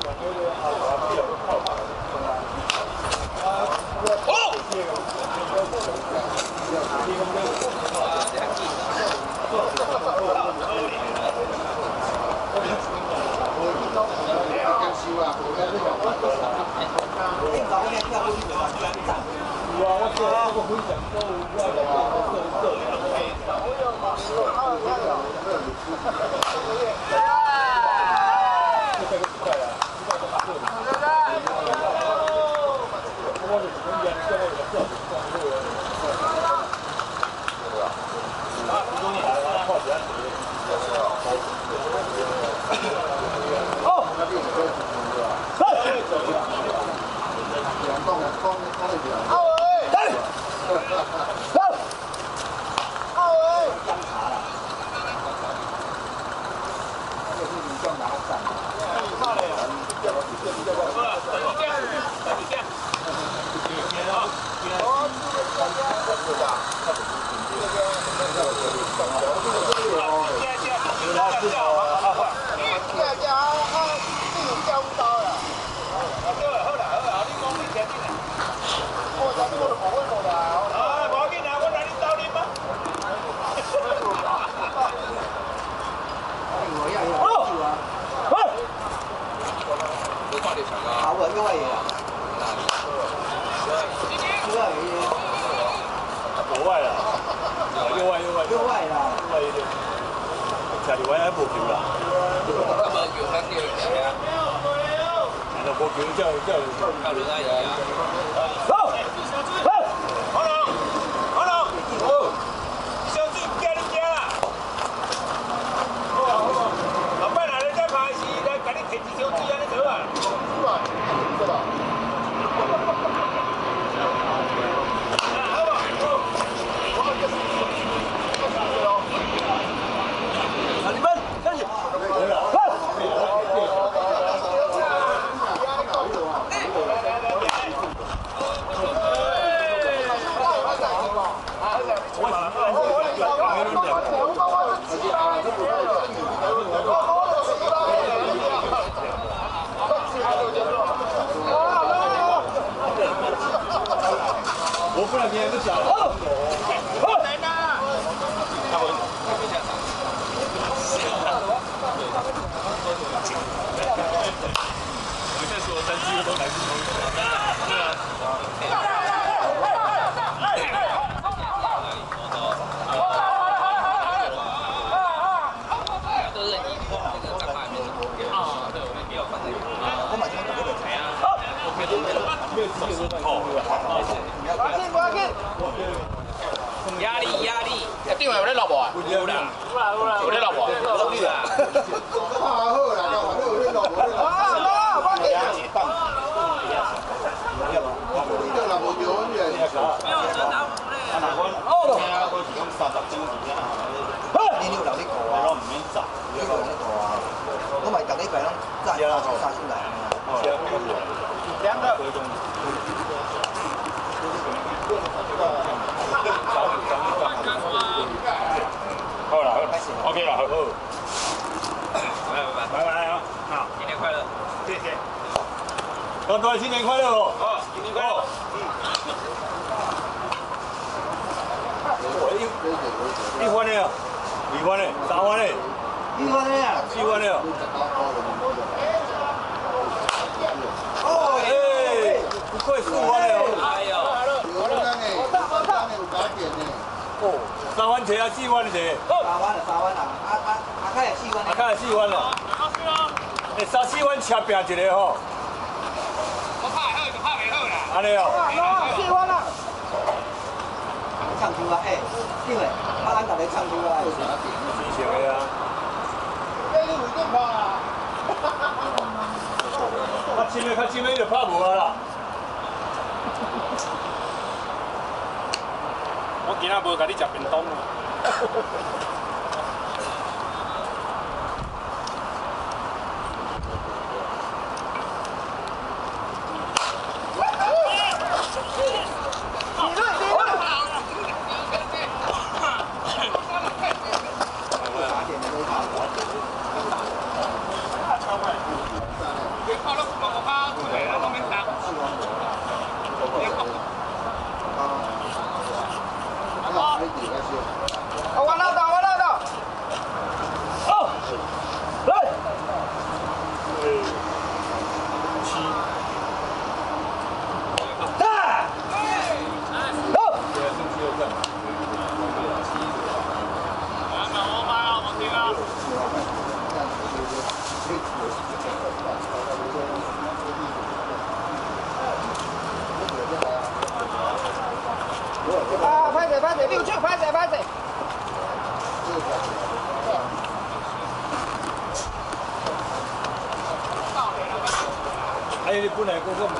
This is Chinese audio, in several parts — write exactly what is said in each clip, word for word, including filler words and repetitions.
压力压力，一定有咧落无啊？有啦，有咧落无？落去啦。好啦，好啦，有咧落无？啊，我我压一磅。你这若无叫阮个。没有真拿不嘞。啊，那我哦，听我是讲三十斤是啊。你有留你个啊？我唔免砸，你有留你个啊？我咪隔礼拜拢炸了杀出来。两个。好了，好了 ，OK 了，好。拜拜拜拜啊！好，新年快乐，谢谢。刚哥，新年快乐哦！好，新年快乐。一番的，二番的，三番的，一番的啊，四番的。哦，哎，不愧是我的哦。哎呦，有那个，有那个有加点的。哦，三番车啊，四番的车。三番啊，三番啊，啊啊啊，开系四番。啊，开系四番了。哎，三四番车拼一个吼。我拍好就拍袂好啦。安尼哦。四番啦。唱歌啊，哎，因为啊，咱大家唱歌啊，有啥点？之前的啊。这你有电拍啊？较深的，较深的就拍无啊啦。我今仔无甲你食便当啊。 我捞到，我捞到。哦，来。七。打。走。啊，拍者拍者，六球拍者拍者。 哎，你本来嗰個。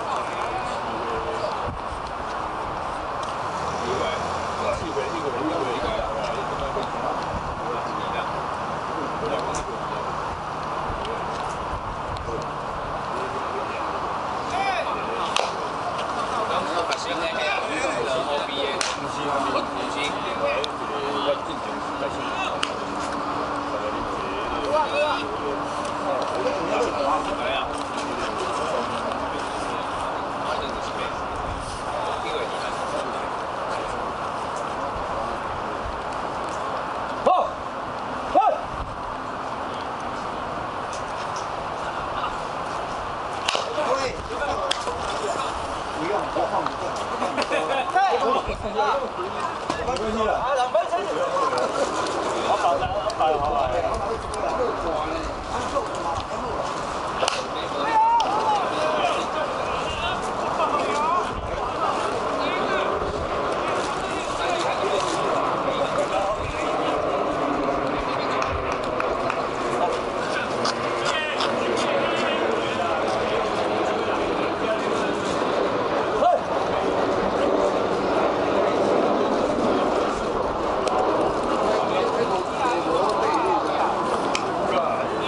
哎，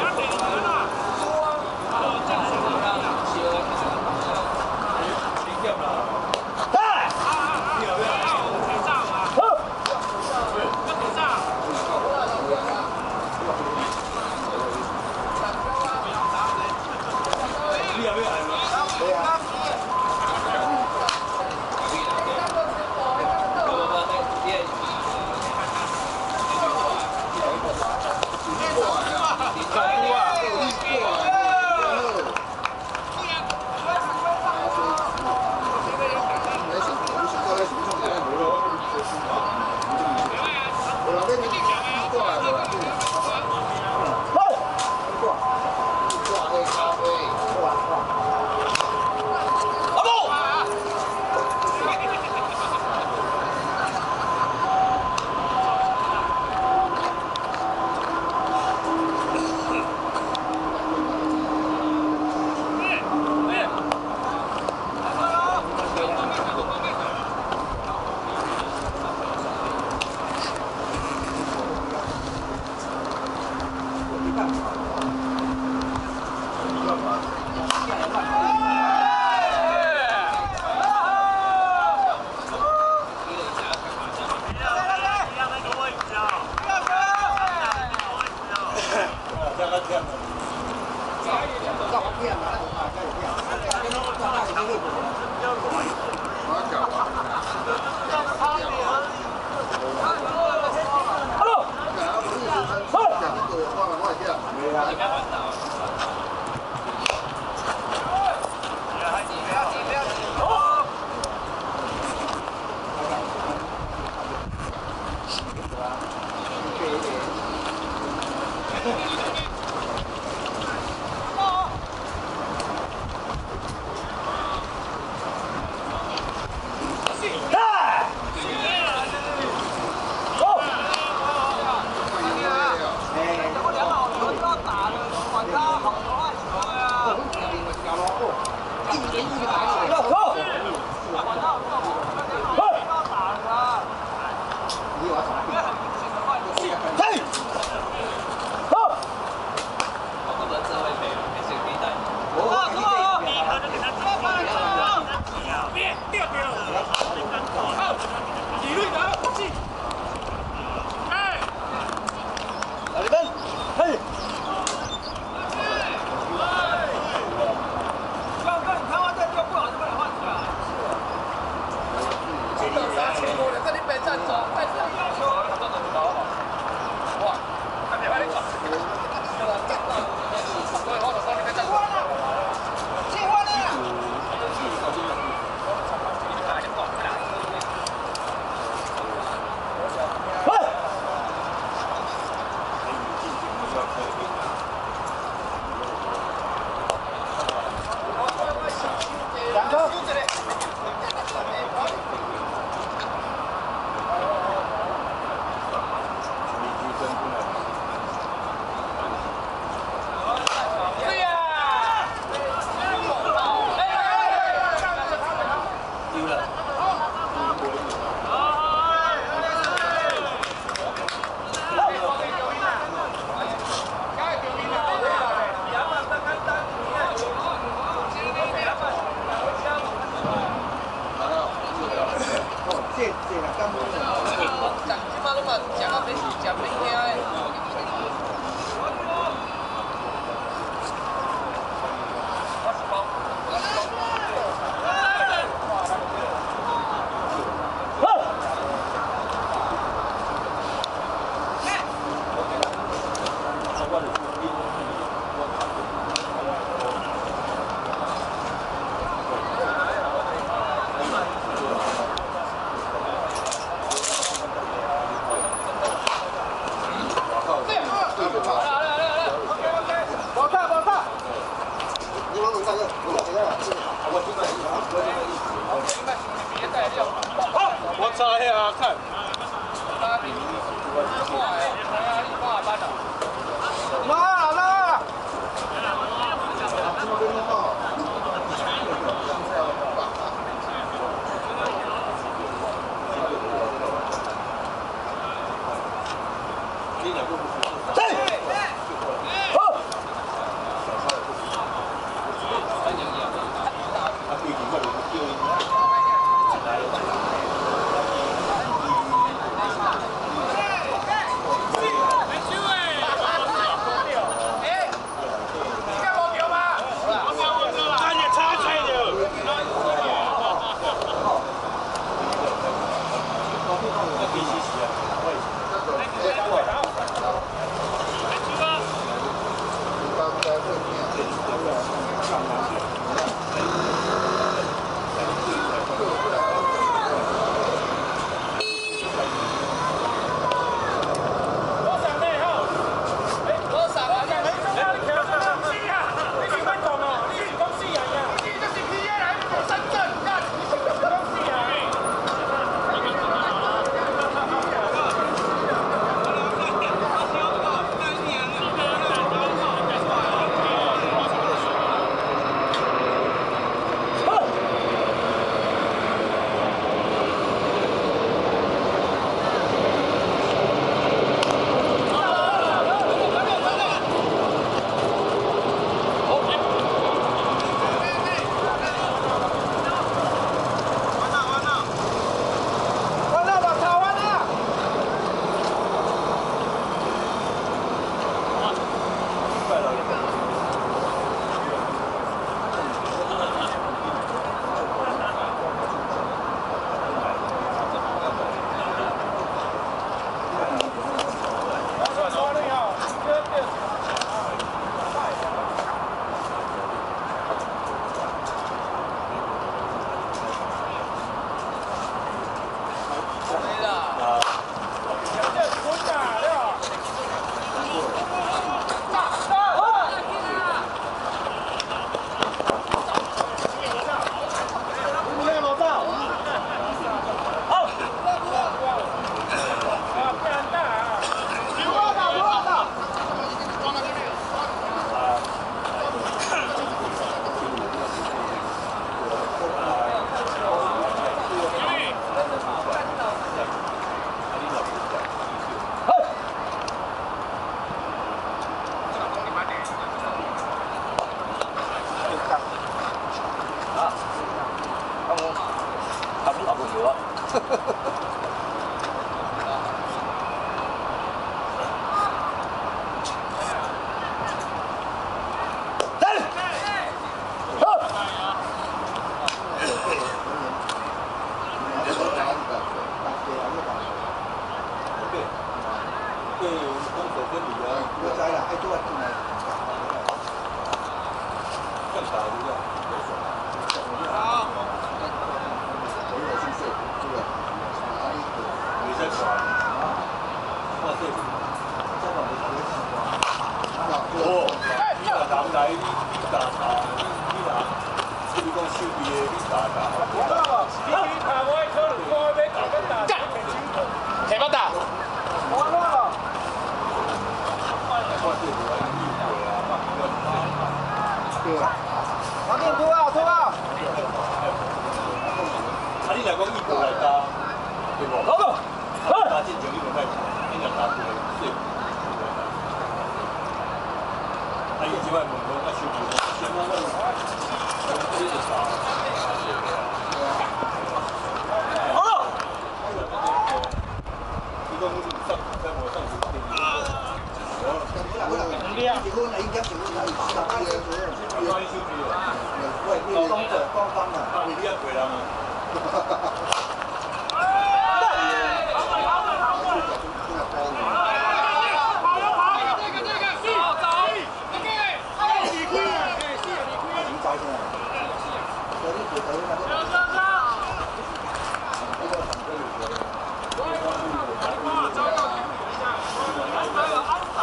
我操呀！看。 拉拉。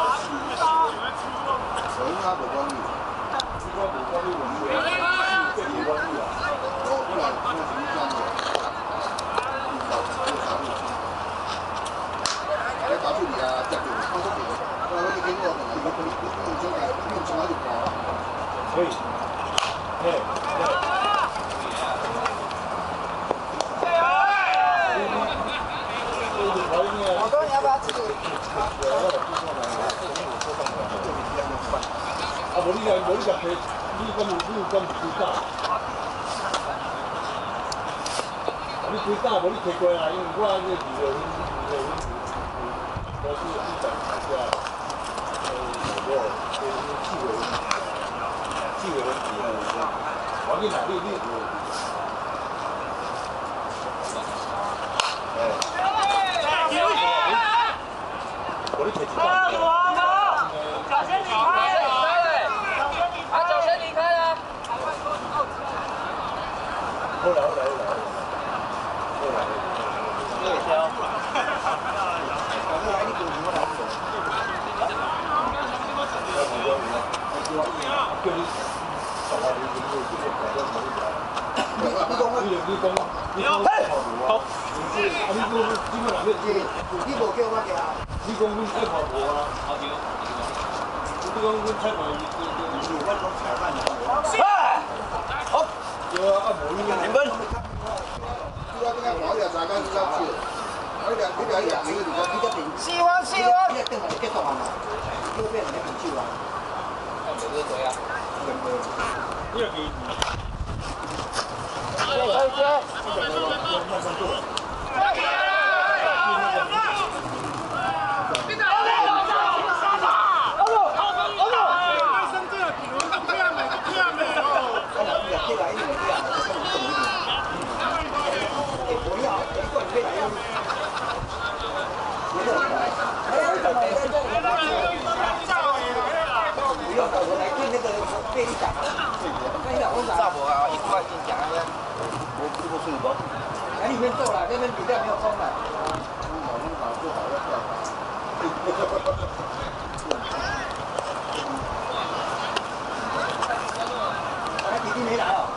我应该不管你，不管不管你文化。 对对。 我说你要不要吃？ 啊，无你来，无你来提，你讲你有讲唔几打？你几打无你提过来，因为我这二月份、二月份，我是一百大家，呃，我这四月份，四月份是啊，我你哪里你？我你提几打？ 后来后来后来后来，对挑。后来你给我来做。要不要你？叫你上来你你你这个改掉什么的？你你讲你你讲你讲好。啊你讲基本上你你无叫我行。你讲你爱跑步啊？好球。你讲你太跑，你你你我讲裁判的。好。 对啊，啊无你啊，零分。你要跟他跑一下，大家知道去。我两这边两个，你讲你这边。 希望希望。 你这等下结束嘛？右边你很久啊。要几个队啊？两个。你要几？ 可以可以接。 慢慢做。 赵博啊，一块钱讲的，我这个水包，在里面做了，那边比赛没有空了。 好弄好不好要跳哎，弟弟没来哦。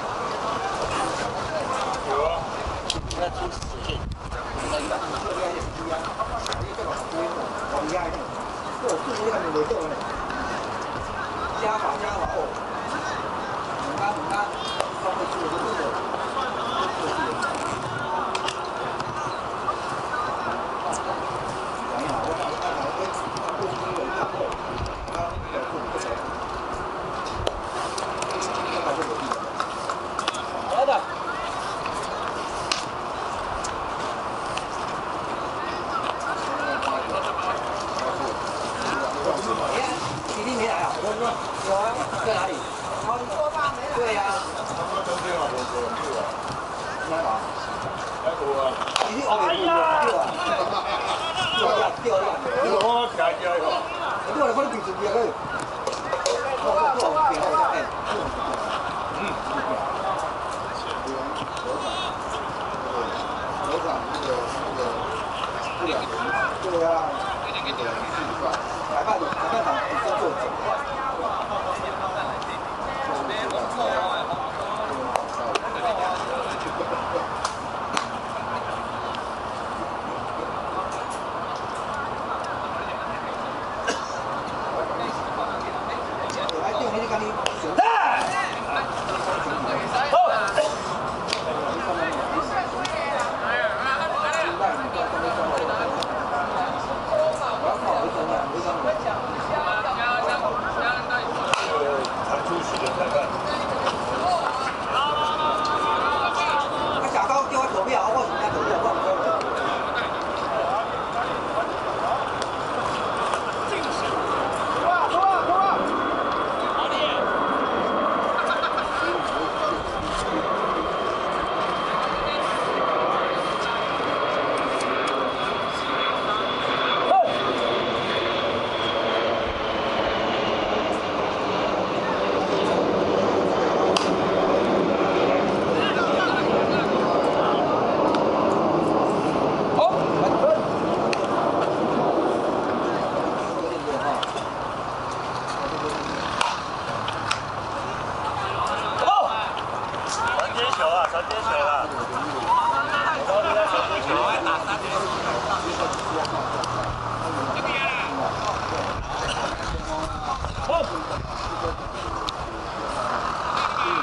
有啊。 那出死线。那个，这边也不一样，你这个不一样的，这我自己还没没做呢。加法加法哦。 他他他会做这个，这个。等一下，我看我看看，哎，这是有一个，他要做这个，这还是有的。来的。哎，弟弟没来啊？有啊，在哪里？ 对呀、啊， 他们冬天嘛，我我去啊， 来吧， 来多啊， 你去哦，对啊，对啊，对啊， 你我开家个， 我我来看你平时别个，我我我别个哎，嗯，楼上那个那个不了，对啊，裁判裁判长不是做整。 哦，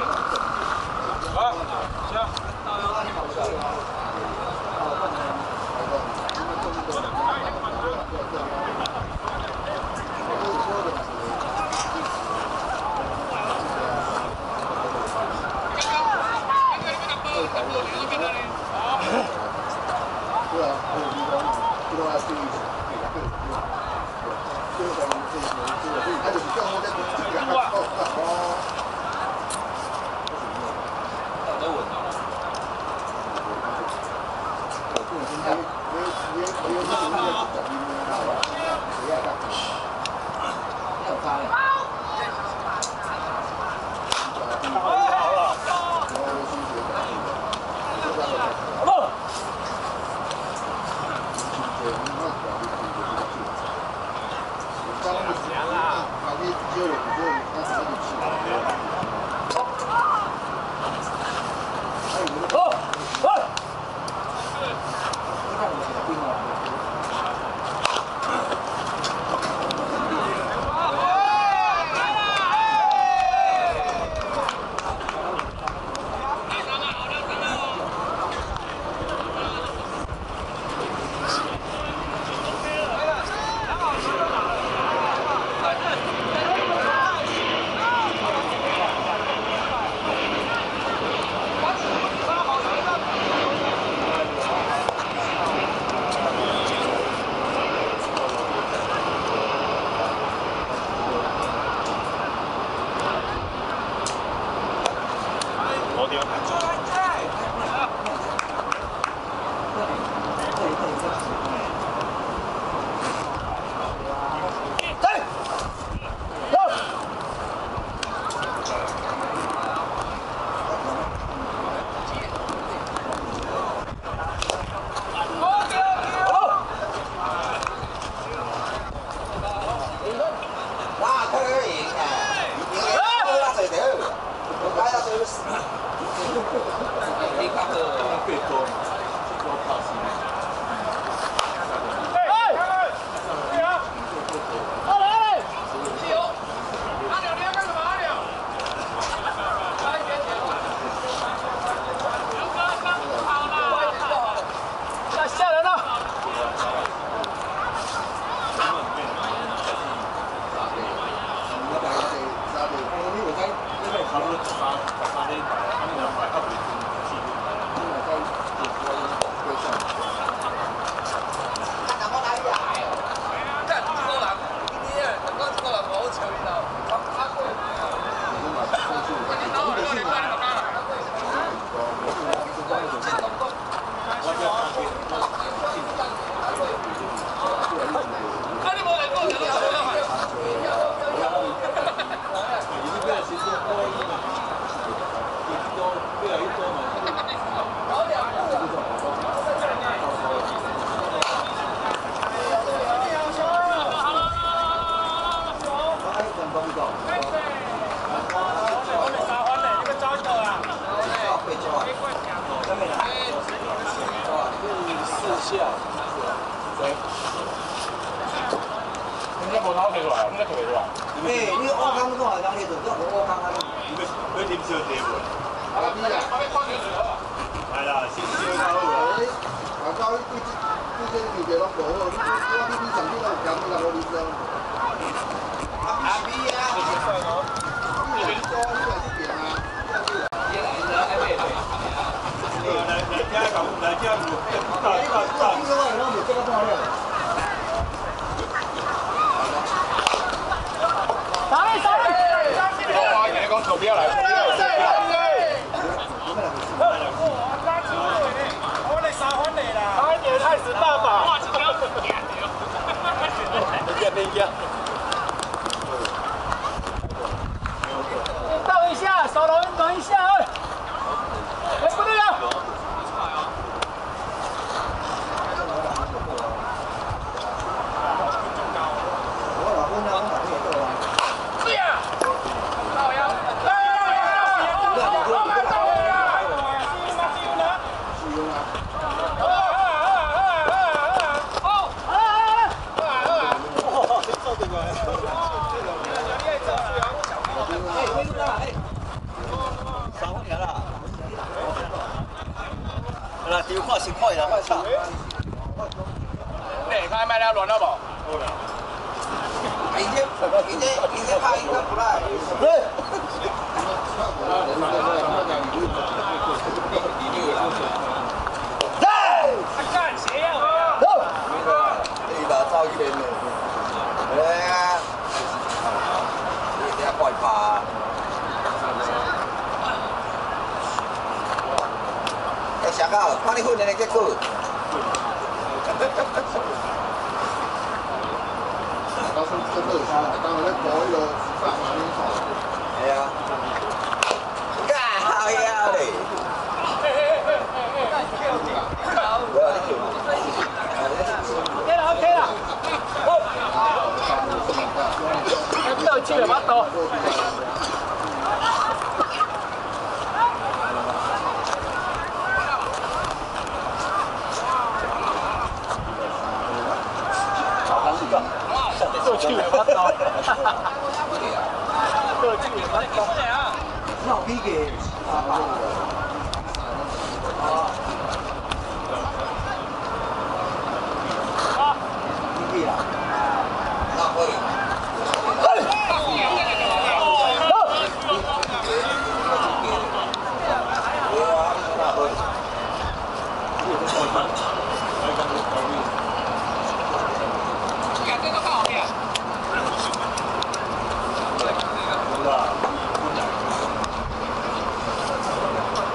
Hãy subscribe cho kênh Ghiền Mì Gõ để không bỏ lỡ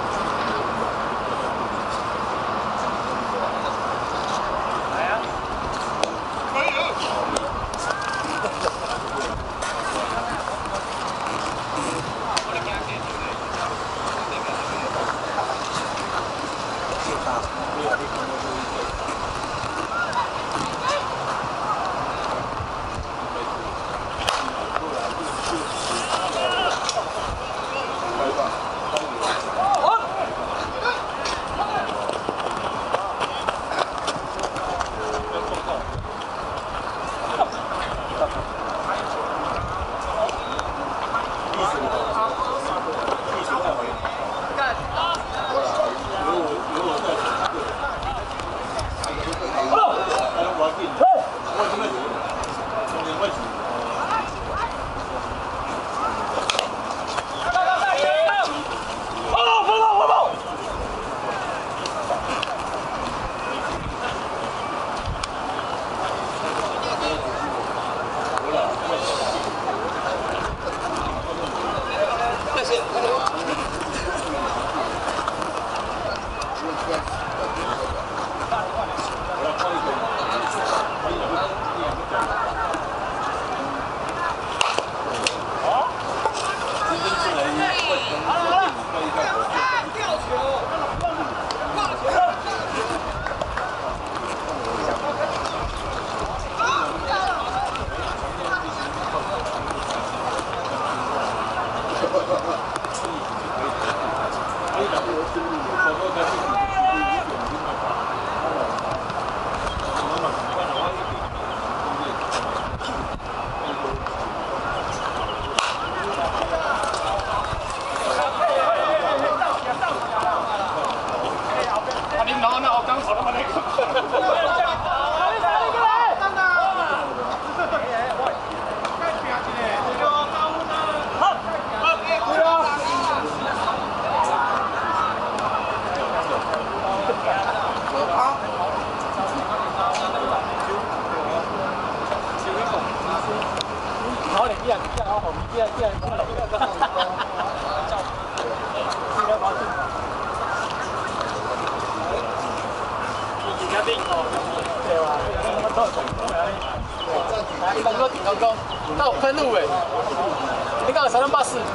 一般都顶高高，那我喷路诶，你讲三两八四，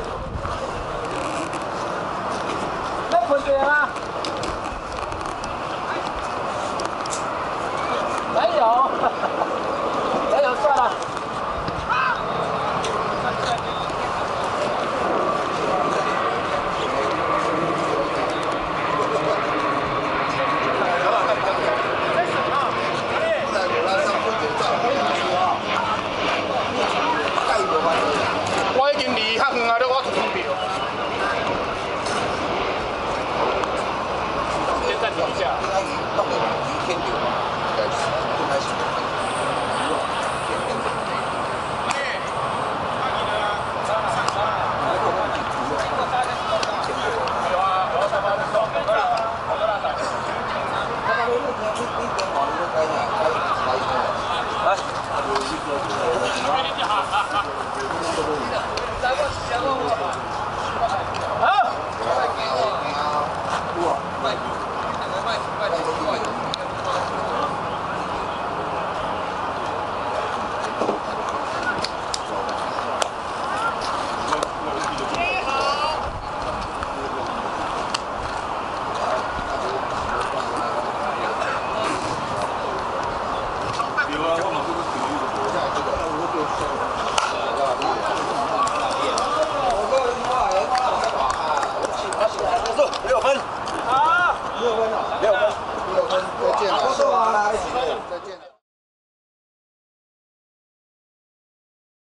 那喷对啊？没有，没有算了。我已经离较远啊，了我就看不到。 先暂停一下。